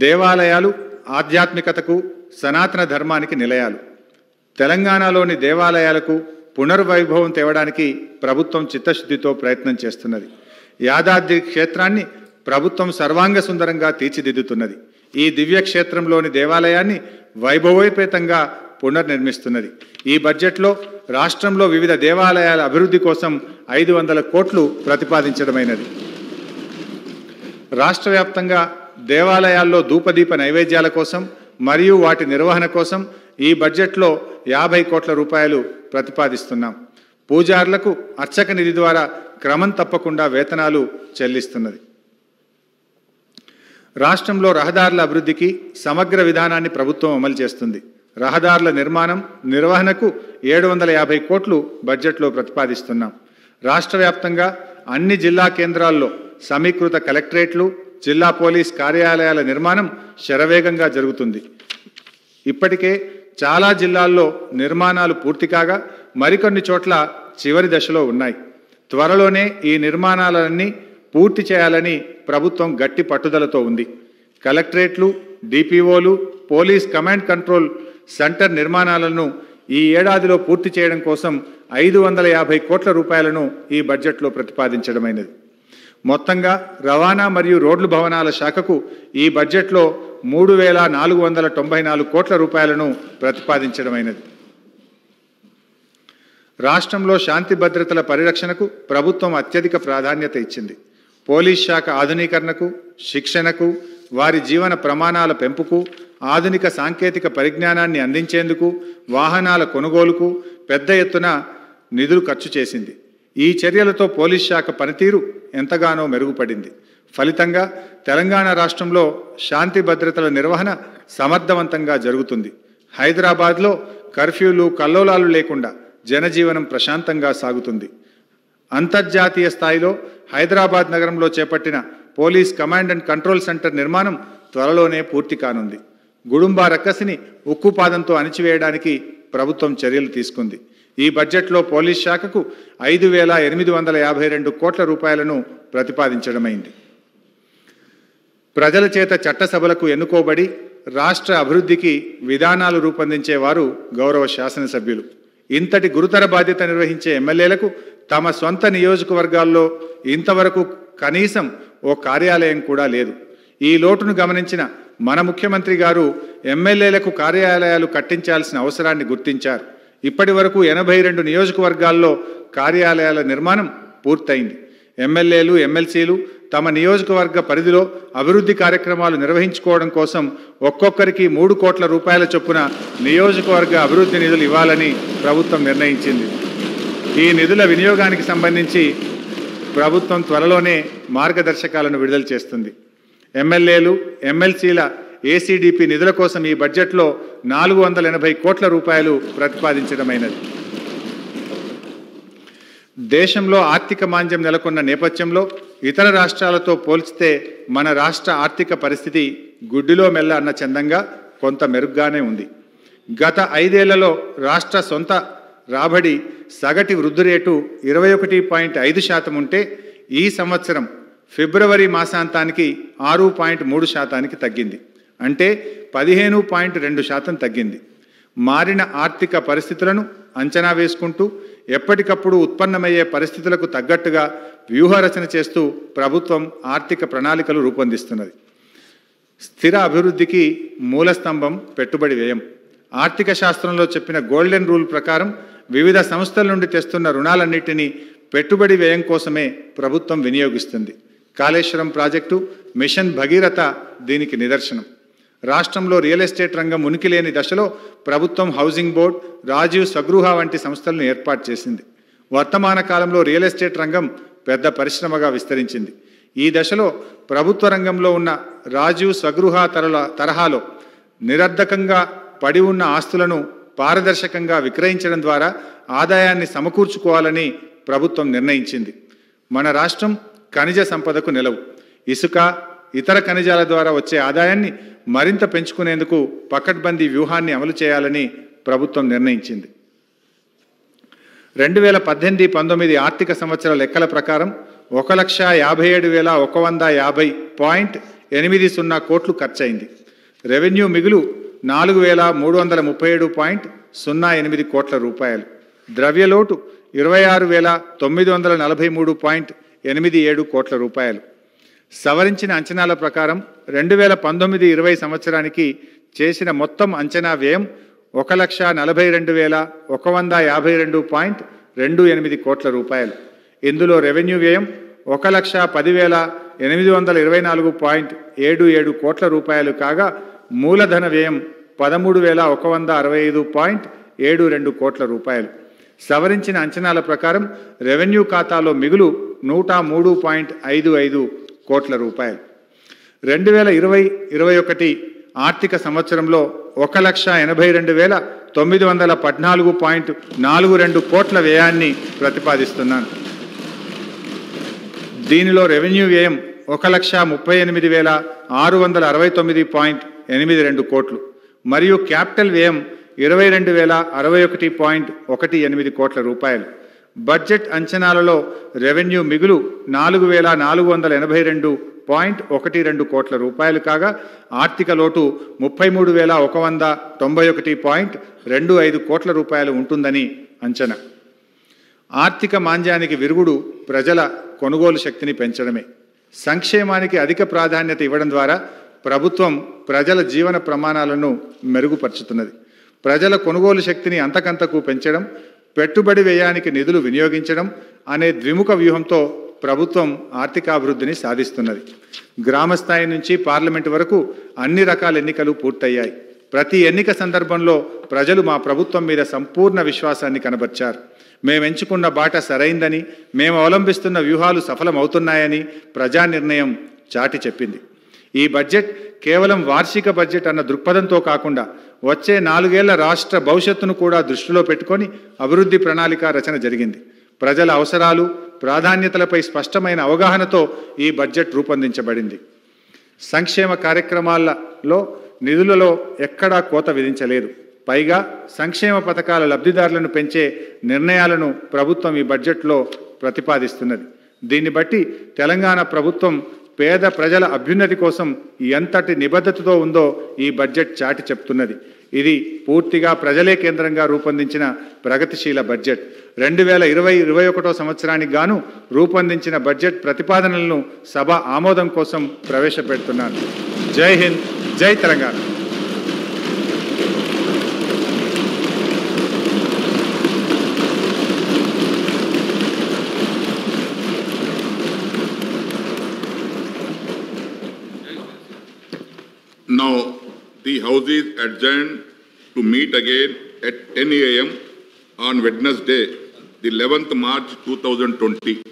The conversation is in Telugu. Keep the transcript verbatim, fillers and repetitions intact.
దేవాలయాలు ఆధ్యాత్మికతకు సనాతన ధర్మానికి నిలయాలు. తెలంగాణలోని దేవాలయాలకు పునర్వైభవం తేవడానికి ప్రభుత్వం చిత్తశుద్ధితో ప్రయత్నం చేస్తున్నది. యాదాద్రి క్షేత్రాన్ని ప్రభుత్వం సర్వాంగ సుందరంగా తీర్చిదిద్దుతున్నది. ఈ దివ్యక్షేత్రంలోని దేవాలయాన్ని వైభవోపేతంగా పునర్నిర్మిస్తున్నది. ఈ బడ్జెట్లో రాష్ట్రంలో వివిధ దేవాలయాల అభివృద్ధి కోసం ఐదు వందల కోట్లు ప్రతిపాదించడమైనది. రాష్ట్ర వ్యాప్తంగా దేవాలయాల్లో ధూపదీప నైవేద్యాల కోసం మరియు వాటి నిర్వహణ కోసం ఈ బడ్జెట్లో యాభై కోట్ల రూపాయలు ప్రతిపాదిస్తున్నాం. పూజారులకు అర్చక నిధి ద్వారా క్రమం తప్పకుండా వేతనాలు చెల్లిస్తున్నది. రాష్ట్రంలో రహదారుల అభివృద్ధికి సమగ్ర విధానాన్ని ప్రభుత్వం అమలు చేస్తుంది. రహదారుల నిర్మాణం నిర్వహణకు ఏడు వందల యాభై కోట్లు బడ్జెట్లో ప్రతిపాదిస్తున్నాం. రాష్ట్ర వ్యాప్తంగా అన్ని జిల్లా కేంద్రాల్లో సమీకృత కలెక్టరేట్లు, జిల్లా పోలీస్ కార్యాలయాల నిర్మాణం శరవేగంగా జరుగుతుంది. ఇప్పటికే చాలా జిల్లాల్లో నిర్మాణాలు పూర్తి కాగా మరికొన్ని చోట్ల చివరి దశలో ఉన్నాయి. త్వరలోనే ఈ నిర్మాణాలన్నీ పూర్తి చేయాలని ప్రభుత్వం గట్టి పట్టుదలతో ఉంది. కలెక్టరేట్లు, డిపిఓలు, పోలీస్ కమాండ్ కంట్రోల్ సెంటర్ నిర్మాణాలను ఈ ఏడాదిలో పూర్తి చేయడం కోసం ఐదు వందల యాభై కోట్ల రూపాయలను ఈ బడ్జెట్లో ప్రతిపాదించడమైనది. మొత్తంగా రవాణా మరియు రోడ్లు భవనాల శాఖకు ఈ బడ్జెట్లో మూడు వేల నాలుగు వందల తొంభై నాలుగు కోట్ల రూపాయలను ప్రతిపాదించడమైనది. రాష్ట్రంలో శాంతి భద్రతల పరిరక్షణకు ప్రభుత్వం అత్యధిక ప్రాధాన్యత ఇచ్చింది. పోలీస్ శాఖ ఆధునీకరణకు, శిక్షణకు, వారి జీవన ప్రమాణాల పెంపుకు, ఆధునిక సాంకేతిక పరిజ్ఞానాన్ని అందించేందుకు, వాహనాల కొనుగోలుకు పెద్ద ఎత్తున నిధులు ఖర్చు చేసింది. ఈ చర్యలతో పోలీస్ శాఖ పనితీరు ఎంతగానో మెరుగుపడింది. ఫలితంగా తెలంగాణ రాష్ట్రంలో శాంతి భద్రతల నిర్వహణ సమర్థవంతంగా జరుగుతుంది. హైదరాబాద్లో కర్ఫ్యూలు, కల్లోలాలు లేకుండా జనజీవనం ప్రశాంతంగా సాగుతుంది. అంతర్జాతీయ స్థాయిలో హైదరాబాద్ నగరంలో చేపట్టిన police command and control centre నిర్మాణం త్వరలోనే పూర్తి కానుంది. గుడుంబా రక్కసిని ఉక్కుపాదంతో అణిచివేయడానికి ప్రభుత్వం చర్యలు తీసుకుంది. ఈ బడ్జెట్లో పోలీస్ శాఖకు ఐదు వేల ఎనిమిది వందల యాభై రెండు కోట్ల రూపాయలను ప్రతిపాదించడమైంది. ప్రజల చేత చట్టసభలకు ఎన్నుకోబడి రాష్ట్ర అభివృద్ధికి విధానాలు రూపొందించేవారు గౌరవ శాసనసభ్యులు. ఇంతటి గురుతర బాధ్యత నిర్వహించే ఎమ్మెల్యేలకు తమ సొంత నియోజకవర్గాల్లో ఇంతవరకు కనీసం ఓ కార్యాలయం కూడా లేదు. ఈ లోటును గమనించిన మన ముఖ్యమంత్రి గారు ఎమ్మెల్యేలకు కార్యాలయాలు కట్టించాల్సిన అవసరాన్ని గుర్తించారు. ఇప్పటి వరకు ఎనభై రెండు నియోజకవర్గాల్లో కార్యాలయాల నిర్మాణం పూర్తయింది. ఎమ్మెల్యేలు, ఎమ్మెల్సీలు తమ నియోజకవర్గ పరిధిలో అభివృద్ధి కార్యక్రమాలు నిర్వహించుకోవడం కోసం ఒక్కొక్కరికి మూడు కోట్ల రూపాయల చొప్పున నియోజకవర్గ అభివృద్ధి నిధులు ఇవ్వాలని ప్రభుత్వం నిర్ణయించింది. ఈ నిధుల వినియోగానికి సంబంధించి ప్రభుత్వం త్వరలోనే మార్గదర్శకాలను విడుదల చేస్తుంది. ఎమ్మెల్యేలు, ఎమ్మెల్సీల ఏసీడీపీ నిధుల కోసం ఈ బడ్జెట్లో నాలుగు వందల ఎనభై కోట్ల రూపాయలు ప్రతిపాదించడమైనది. దేశంలో ఆర్థిక మాంద్యం నెలకొన్న నేపథ్యంలో ఇతర రాష్ట్రాలతో పోల్చితే మన రాష్ట్ర ఆర్థిక పరిస్థితి గుడ్డిలో మెల్ల అన్న చందంగా కొంత మెరుగ్గానే ఉంది. గత ఐదేళ్లలో రాష్ట్ర సొంత రాబడి సగటు వృద్ధి రేటు ఇరవై ఒకటి పాయింట్ ఐదు శాతం ఉంటే ఈ సంవత్సరం ఫిబ్రవరి మాసాంతానికి ఆరు పాయింట్ మూడు శాతానికి తగ్గింది. అంటే పదిహేను పాయింట్ రెండు శాతం తగ్గింది. మారిన ఆర్థిక పరిస్థితులను అంచనా వేసుకుంటూ ఎప్పటికప్పుడు ఉత్పన్నమయ్యే పరిస్థితులకు తగ్గట్టుగా వ్యూహరచన చేస్తూ ప్రభుత్వం ఆర్థిక ప్రణాళికలు రూపొందిస్తున్నది. స్థిర అభివృద్ధికి మూలస్తంభం పెట్టుబడి వ్యయం. ఆర్థిక శాస్త్రంలో చెప్పిన గోల్డెన్ రూల్ ప్రకారం వివిధ సంస్థల నుండి తెస్తున్న రుణాలన్నింటినీ పెట్టుబడి వ్యయం కోసమే ప్రభుత్వం వినియోగిస్తుంది. కాళేశ్వరం ప్రాజెక్టు, మిషన్ భగీరథ దీనికి నిదర్శనం. రాష్ట్రంలో రియల్ ఎస్టేట్ రంగం ఉనికిలేని దశలో ప్రభుత్వం హౌసింగ్ బోర్డ్, రాజీవ్ స్వగృహ వంటి సంస్థలను ఏర్పాటు చేసింది. వర్తమాన కాలంలో రియల్ ఎస్టేట్ రంగం పెద్ద పరిశ్రమగా విస్తరించింది. ఈ దశలో ప్రభుత్వ రంగంలో ఉన్న రాజీవ్ స్వగృహ తరల తరహాలో నిరర్ధకంగా పడి ఉన్న ఆస్తులను పారదర్శకంగా విక్రయించడం ద్వారా ఆదాయాన్ని సమకూర్చుకోవాలని ప్రభుత్వం నిర్ణయించింది. మన రాష్ట్రం ఖనిజ సంపదకు నిలవు. ఇసుక, ఇతర ఖనిజాల ద్వారా వచ్చే ఆదాయాన్ని మరింత పెంచుకునేందుకు పకడ్బందీ వ్యూహాన్ని అమలు చేయాలని ప్రభుత్వం నిర్ణయించింది. రెండు వేల పద్దెనిమిది పంతొమ్మిది ఆర్థిక సంవత్సర లెక్కల ప్రకారం ఒక లక్ష యాభై ఏడు వేల ఒక వంద యాభై పాయింట్ ఎనిమిది సున్నా కోట్లు ఖర్చయింది. రెవెన్యూ మిగులు నాలుగు వేల మూడు వందల ముప్పై ఏడు పాయింట్ సున్నా ఎనిమిది కోట్ల రూపాయలు. ద్రవ్యలోటు ఇరవై ఆరు వేల తొమ్మిది వందల నలభై మూడు పాయింట్ ఎనిమిది ఏడు కోట్ల రూపాయలు. సవరించిన అంచనాల ప్రకారం రెండు వేల పంతొమ్మిది ఇరవై సంవత్సరానికి చేసిన మొత్తం అంచనా వ్యయం ఒక లక్ష నలభై రెండు వేల ఒక వంద యాభై రెండు పాయింట్ రెండు ఎనిమిది కోట్ల రూపాయలు. ఇందులో రెవెన్యూ వ్యయం ఒక లక్ష పదివేల ఎనిమిది వందల ఇరవై నాలుగు పాయింట్ ఏడు ఏడు కోట్ల రూపాయలు కాగా మూలధన వ్యయం పదమూడు వేల ఒక వంద అరవై ఐదు పాయింట్ ఏడు రెండు కోట్ల రూపాయలు. సవరించిన అంచనాల ప్రకారం రెవెన్యూ ఖాతాలో మిగులు నూట మూడు పాయింట్ ఐదు ఐదు కోట్ల రూపాయలు. రెండు వేల ఇరవై ఇరవై ఒకటి ఆర్థిక సంవత్సరంలో ఒక లక్ష ఎనభై రెండు వేల తొమ్మిది వందల పద్నాలుగు పాయింట్ నాలుగు రెండు కోట్ల వ్యయాన్ని ప్రతిపాదిస్తున్నాను. దీనిలో రెవెన్యూ వ్యయం ఒక లక్ష ముప్పై ఎనిమిది వేల ఆరు వందల అరవై తొమ్మిది పాయింట్ ఎనిమిది రెండు కోట్లు మరియు క్యాపిటల్ వ్యయం ఇరవై రెండు వేల అరవై ఒకటి పాయింట్ ఒకటి ఎనిమిది కోట్ల రూపాయలు. బడ్జెట్ అంచనాలలో రెవెన్యూ మిగులు నాలుగు వేల నాలుగు వందల ఎనభై రెండు పాయింట్ ఒకటి రెండు కోట్ల రూపాయలు కాగా ఆర్థిక లోటు ముప్పై మూడు వేల ఒక వంద తొంభై ఒకటి పాయింట్ రెండు ఐదు కోట్ల రూపాయలు ఉంటుందని అంచనా. ఆర్థిక మాంద్యానికి విరుగుడు ప్రజల కొనుగోలు శక్తిని పెంచడమే. సంక్షేమానికి అధిక ప్రాధాన్యత ఇవ్వడం ద్వారా ప్రభుత్వం ప్రజల జీవన ప్రమాణాలను మెరుగుపరుచుతున్నది. ప్రజల కొనుగోలు శక్తిని అంతకంతకు పెంచడం, పెట్టుబడి వ్యయానికి నిధులు వినియోగించడం అనే ద్విముఖ వ్యూహంతో ప్రభుత్వం ఆర్థికాభివృద్ధిని సాధిస్తున్నది. గ్రామస్థాయి నుంచి పార్లమెంటు వరకు అన్ని రకాల ఎన్నికలు పూర్తయ్యాయి. ప్రతి ఎన్నిక సందర్భంలో ప్రజలు మా ప్రభుత్వం మీద సంపూర్ణ విశ్వాసాన్ని కనబర్చారు. మేము ఎంచుకున్న బాట సరైందని, మేము అవలంబిస్తున్న వ్యూహాలు సఫలమవుతున్నాయని ప్రజా నిర్ణయం చాటి చెప్పింది. ఈ బడ్జెట్ కేవలం వార్షిక బడ్జెట్ అన్న దృక్పథంతో కాకుండా వచ్చే నాలుగేళ్ల రాష్ట్ర భవిష్యత్తును కూడా దృష్టిలో పెట్టుకొని అభివృద్ధి ప్రణాళిక రచన జరిగింది. ప్రజల అవసరాలు, ప్రాధాన్యతలపై స్పష్టమైన అవగాహనతో ఈ బడ్జెట్ రూపొందించబడింది. సంక్షేమ కార్యక్రమాలలో నిధులలో ఎక్కడా కోత విధించలేదు. పైగా సంక్షేమ పథకాల లబ్ధిదారులను పెంచే నిర్ణయాలను ప్రభుత్వం ఈ బడ్జెట్లో ప్రతిపాదిస్తున్నది. దీన్ని బట్టి తెలంగాణ ప్రభుత్వం పేద ప్రజల అభ్యున్నతి కోసం ఎంతటి నిబద్ధతతో ఉందో ఈ బడ్జెట్ చాటి చెప్తున్నది. ఇది పూర్తిగా ప్రజలే కేంద్రంగా రూపొందించిన ప్రగతిశీల బడ్జెట్. రెండు వేల ఇరవై ఇరవై ఒకటో సంవత్సరానికి గాను రూపొందించిన బడ్జెట్ ప్రతిపాదనలను సభ ఆమోదం కోసం ప్రవేశపెడుతున్నాను. జై హింద్, జై Telangana. Now, the House is adjourned to meet again at ten A M on Wednesday, the eleventh March two thousand twenty.